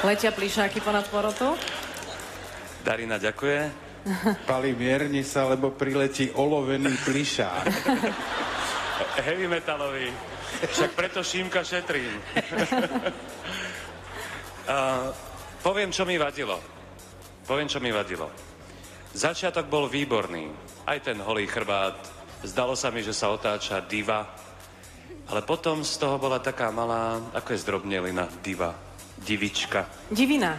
Letia plišáky ponad porotu. Darina ďakuje. Pali, mierni sa, lebo priletí olovený plišák. Heavy metalový. Však preto Šímka šetrím. Poviem, čo mi vadilo. Začiatok bol výborný. Aj ten holý chrbát. Zdalo sa mi, že sa otáča diva. Ale potom z toho bola taká malá, ako je zdrobnelina, diva. Divička. Divina.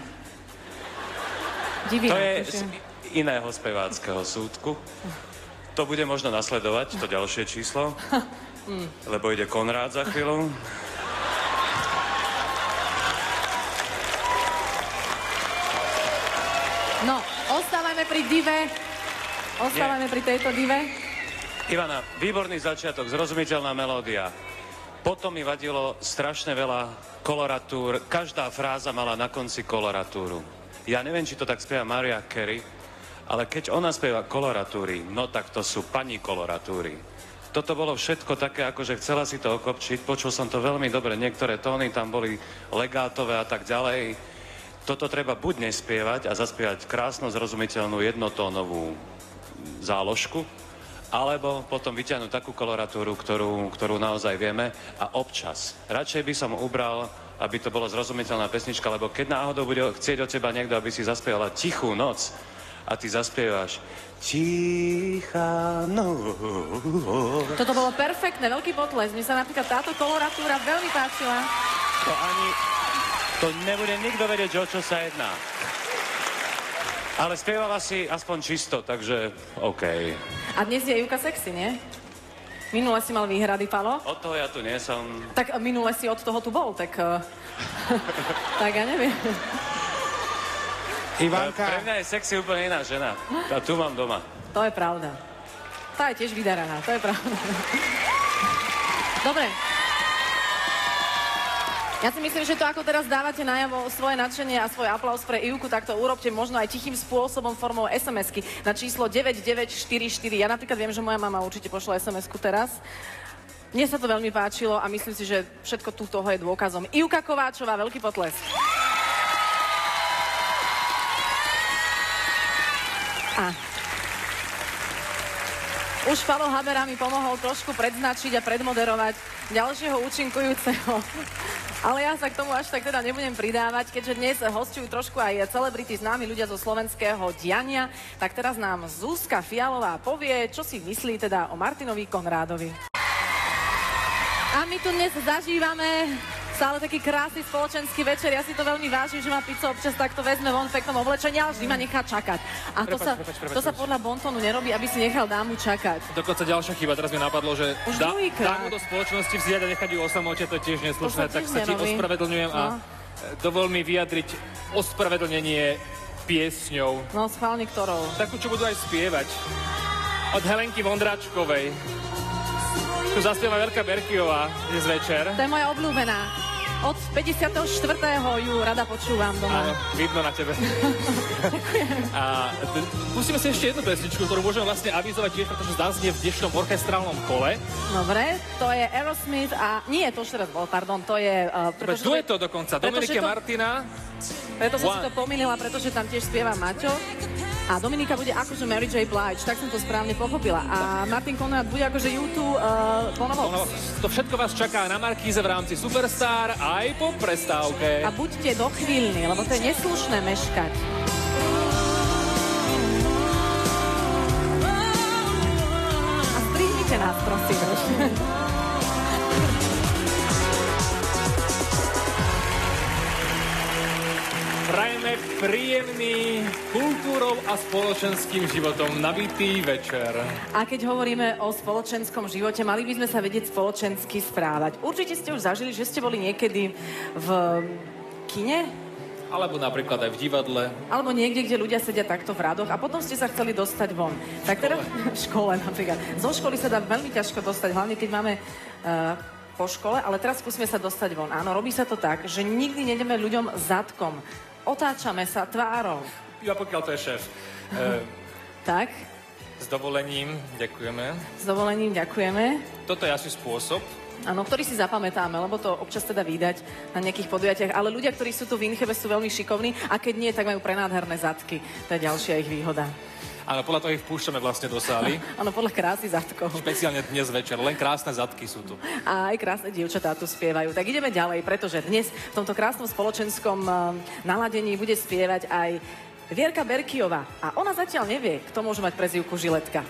To je z iného speváckého súdku. To bude možno nasledovať, to ďalšie číslo. Lebo ide Konrád za chvíľu. No, ostávame pri dive. Ostávame pri tejto dive. Ivana, výborný začiatok, zrozumiteľná melódia. Potom mi vadilo strašne veľa koloratúr. Každá fráza mala na konci koloratúru. Ja neviem, či to tak spieva Mariah Carey, ale keď ona spieva koloratúry, no tak to sú pani koloratúry. Toto bolo všetko také, akože chcela si to okopčiť. Počul som to veľmi dobre, niektoré tóny tam boli legátové a tak ďalej. Toto treba buď nespievať a zaspievať krásno zrozumiteľnú jednotónovú záložku, alebo potom vyťahnuť takú koloratúru, ktorú naozaj vieme a občas. Radšej by som ubral, aby to bolo zrozumiteľná pesnička, lebo keď náhodou bude chcieť od teba niekto, aby si zaspievala Tichú noc a ty zaspievaš Tichá noc. Toto bolo perfektné, veľký potles. Mne sa napríklad táto koloratúra veľmi páčila. To nebude nikto vedieť, o čo sa jedná. Ale spievala si aspoň čisto, takže OK. A dnes je Ivka sexy, nie? Minule si mal výhrady, Palo? Od toho ja tu nie som. Tak minule si od toho tu bol, tak... tak ja neviem. Ivanka. Pre mňa je sexy úplne iná žena. A tu mám doma. To je pravda. Tá je tiež vydaraná, to je pravda. Dobre. Ja si myslím, že to, ako teraz dávate najavo svoje nadšenie a svoj aplaus pre Ivku, tak to urobte možno aj tichým spôsobom formou SMS-ky na číslo 9944. Ja napríklad viem, že moja mama určite pošla SMS-ku teraz. Mne sa to veľmi páčilo a myslím si, že všetko tu toho je dôkazom. Ivka Kováčová, veľký potlesk. A už Palo Habera mi pomohol trošku predznačiť a predmoderovať ďalšieho účinkujúceho. Ale ja sa k tomu až tak teda nebudem pridávať, keďže dnes hosťujú trošku aj celebrity, známi ľudia zo slovenského diania. Tak teraz nám Zuzka Fialová povie, čo si myslí teda o Martinovi Konrádovi. A my tu dnes zažívame stále taký krásny spoločenský večer. Ja si to veľmi vážim, že ma Pico občas takto vezme von v peknom oblečení, ale vždy ma nechá čakať. A to sa podľa bontónu nerobí, aby si nechal dámu čakať. Dokonca ďalšia chyba, teraz mi napadlo, že dámu do spoločnosti vziať a nechať ju o samote, to je tiež neslušné, tak sa ti ospravedlňujem a dovol mi vyjadriť ospravedlnenie piesňou. No, schválne ktorou? Takú, čo budú aj spievať. Od Helenky Vondráčkovej. Tu zaspieva Verka Berkiová dnes večer. To je moja obľúbená. Od 54. ju rada počúvam doma. Áno, vidno na tebe. A pustíme si ešte jednu pesničku, ktorú môžeme vlastne avizovať tiež, pretože zaznie v dnešnom orchestrálnom kole. Dobre, to je Aerosmith a... Nie, to už teraz bol, pardon, to je... Dueto dokonca, Dominika Martina. Preto som si to pomýlila, pretože tam tiež spieva Maťo. A Dominika bude akože Mary J. Blige, tak som to správne pochopila. A Martin Konrad bude akože YouTube Bonovox. To všetko vás čaká na Markíze v rámci Superstar aj po prestávke. A buďte dochvíľní, lebo to je neslušné meškať. A strihnite nás, prosím. Prajeme príjemný kultúrou a spoločenským životom nabitý večer. A keď hovoríme o spoločenskom živote, mali by sme sa vedieť spoločensky správať. Určite ste už zažili, že ste boli niekedy v kine? Alebo napríklad aj v divadle. Alebo niekde, kde ľudia sedia takto v radoch a potom ste sa chceli dostať von. Tak teraz v škole napríklad. Zo školy sa dá veľmi ťažko dostať, hlavne keď máme po škole, ale teraz skúsme sa dostať von. Áno, robí sa to tak, že nikdy nejdeme ľuďom zadkom. Otáčame sa tvárou. Ja pokiaľ to je šéf. Tak? S dovolením ďakujeme. S dovolením ďakujeme. Toto je asi spôsob. Áno, ktorý si zapamätáme, lebo to občas teda vídať na nejakých podujatiach. Ale ľudia, ktorí sú tu v Inchebe, sú veľmi šikovní a keď nie, tak majú prenádherné zadky. To je ďalšia ich výhoda. Áno, podľa toho ich vpúšťame vlastne do sály. Áno, podľa krásy zadkov. Špeciálne dnes večer, len krásne zadky sú tu. A aj krásne dievčatá tu spievajú. Tak ideme ďalej, pretože dnes v tomto krásnom spoločenskom naladení bude spievať aj Vierka Berkiová. A ona zatiaľ nevie, kto môže mať prezývku Žiletka.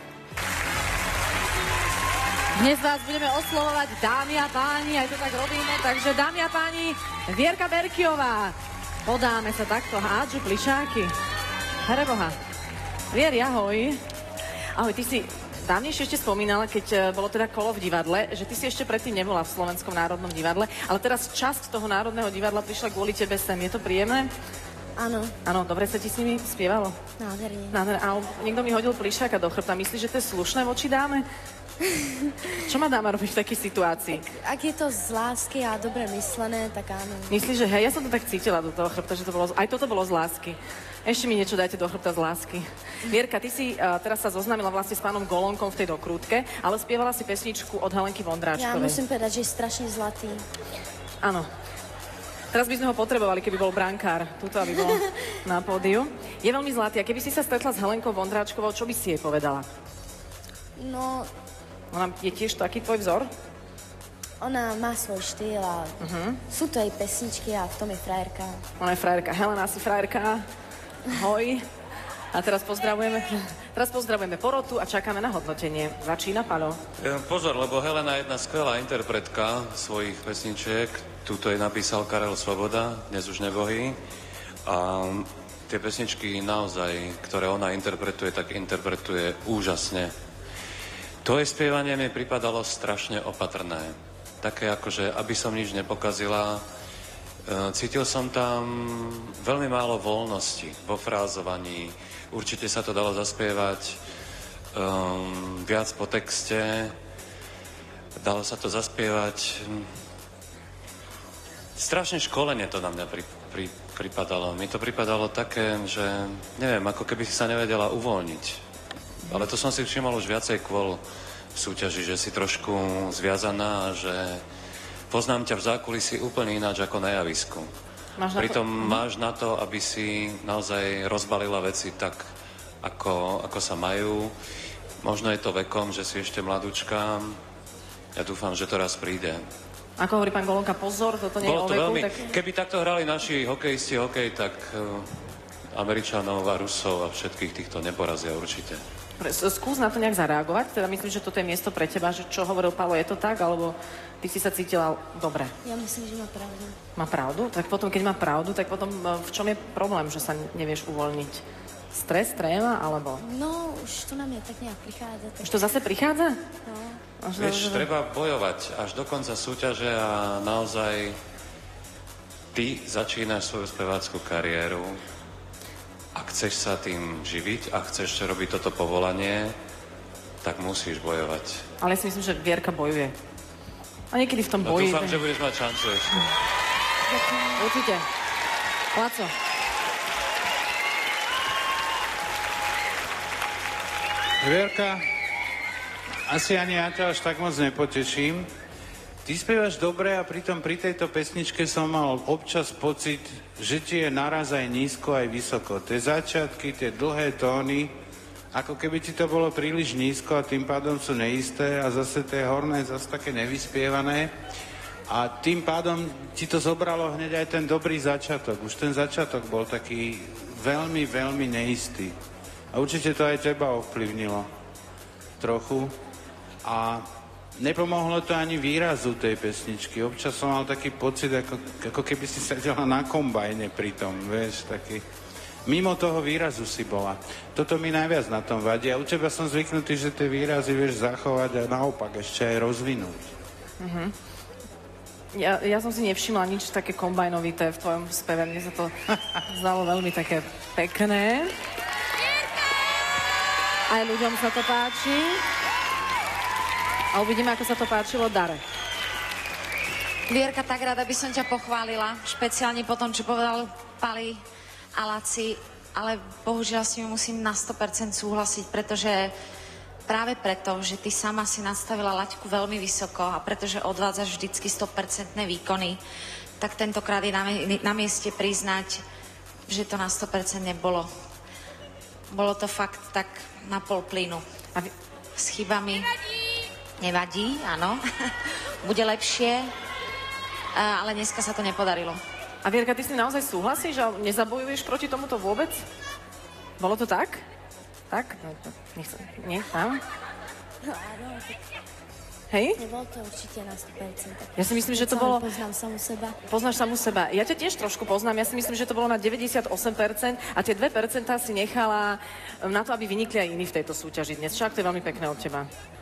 Dnes vás budeme oslovovať dámy a páni, aj to tak robíme, takže dámy a páni, Vierka Berkiová. Podáme sa takto, hádžu plišáky. Hereboha. Vieri, ahoj. Ahoj, ty si dávnejšie ešte spomínala, keď bolo teda kolo v divadle, že ty si ešte predtým nebola v Slovenskom národnom divadle, ale teraz časť toho Národného divadla prišla kvôli tebe sem. Je to príjemné? Áno. Áno, dobre sa ti s nimi spievalo? Nádherne. Nádherne. Ale niekto mi hodil plišáka do chrbta. Myslíš, že to je slušné voči dáme? Čo má dáma robiť v takej situácii? Ak je to z lásky a dobre myslené, tak áno. Myslíš, že hej, ja som to tak cítila do toho chrbta, že to bolo, aj toto bolo z lásky. Ešte mi niečo dajte do chrbta z lásky. Vierka, ty si teraz sa zoznámila vlastne s pánom Golonkom v tej dokrútke, ale spievala si pesničku od Helenky Vondráčkovej. Ja musím povedať, že je strašne zlatý. Áno. Teraz by sme ho potrebovali, keby bol brankár, tuto, aby bol na pódiu. Je veľmi zlatý. A keby si sa stretla s Helenkou Vondráčkovou, čo by si jej povedala? No... Ona je tiež taký tvoj vzor? Ona má svoj štýl a sú to jej pesničky a v tom je frajerka. Ona je frajerka. Helena, si frajerka. Ahoj. A teraz pozdravujeme porotu a čakáme na hodnotenie. Začína Paľo. Pozor, lebo Helena je jedna skvelá interpretka svojich pesničiek. Tuto je napísal Karel Svoboda, dnes už nebohý. A tie pesničky naozaj, ktoré ona interpretuje, tak interpretuje úžasne. Tvoje spievanie mi pripadalo strašne opatrné. Také akože, aby som nič nepokazila. Cítil som tam veľmi málo voľnosti vo frázovaní. Určite sa to dalo zaspievať viac po texte. Dalo sa to zaspievať... Strašne školenie to na mňa pripadalo. Mi to pripadalo také, že neviem, ako keby si sa nevedela uvoľniť. Ale to som si všimol už viacej kvôl v súťaži, že si trošku zviazaná a že poznám ťa v zákulisí úplne ináč ako na javisku. Pritom máš na to, aby si naozaj rozbalila veci tak, ako sa majú. Možno je to vekom, že si ešte mladúčka. Ja dúfam, že to raz príde. Ako hovorí pán Golonka, pozor, toto nie je o veku. Tak... Keby takto hrali naši hokejisti hokej, tak Američanov a Rusov a všetkých týchto neporazia určite. Skús na to nejak zareagovať. Teda myslím, že toto je miesto pre teba, že čo hovoril Paľo, je to tak, alebo ty si sa cítila dobre? Ja myslím, že má pravdu. Má pravdu? Tak potom, keď má pravdu, tak potom v čom je problém, že sa nevieš uvoľniť? Stres, tréma, alebo? No, už to na mňa tak nejak prichádza. Tak... Už to zase prichádza? No. Vieš, treba bojovať až do konca súťaže a naozaj ty začínaš svoju spevácku kariéru. Ak chceš sa tým živiť a chceš robiť toto povolanie, tak musíš bojovať. Ale ja si myslím, že Vierka bojuje. A niekedy v tom boji... Dúfam, že budeš mať šancu ešte. Určite. Laco. Vierka, asi ani ja ťa až tak moc nepoteším. Ty spievaš dobre a pritom pri tejto pesničke som mal občas pocit, že ti je naraz aj nízko, aj vysoko. Tie začiatky, tie dlhé tóny, ako keby ti to bolo príliš nízko a tým pádom sú neisté a zase tie horné, zase také nevyspievané. A tým pádom ti to zobralo hneď aj ten dobrý začiatok. Už ten začiatok bol taký veľmi, veľmi neistý. A určite to aj teba ovplyvnilo trochu. A nepomohlo to ani výrazu tej pesničky. Občas som mal taký pocit, ako keby si sedela na kombajne pri tom, vieš, taký... Mimo toho výrazu si bola. Toto mi najviac na tom vadí. A u teba som zvyknutý, že tie výrazy vieš zachovať a naopak ešte aj rozvinúť. Mhm. Ja som si nevšimla nič také kombajnovité v tvojom speve. Mne sa to zdalo veľmi také pekné. Aj ľuďom sa to páči. A uvidíme, ako sa to páčilo Dare. Vierka, tak rada by som ťa pochválila, špeciálne po tom, čo povedal Pali a Laci, ale bohužiaľ s ním musím na 100% súhlasiť, pretože práve preto, že ty sama si nastavila laťku veľmi vysoko a pretože odvádzaš vždycky 100% výkony, tak tentokrát je na mieste priznať, že to na 100% nebolo. Bolo to fakt tak na pol plynu. S chybami. Nevadí, áno. Bude lepšie, ale dneska sa to nepodarilo. A Vierka, ty si naozaj súhlasíš, že nezabojuješ proti tomuto vôbec? Bolo to tak? Tak? Nechcem. Nie? Tam? No áno. Hej? Nebolo to určite na 100%. Ja si myslím, že to bolo... Poznám samú seba. Poznáš samú seba. Ja ťa tiež trošku poznám. Ja si myslím, že to bolo na 98% a tie 2% si nechala na to, aby vynikli aj iní v tejto súťaži dnes. Však to je veľmi pekné od teba.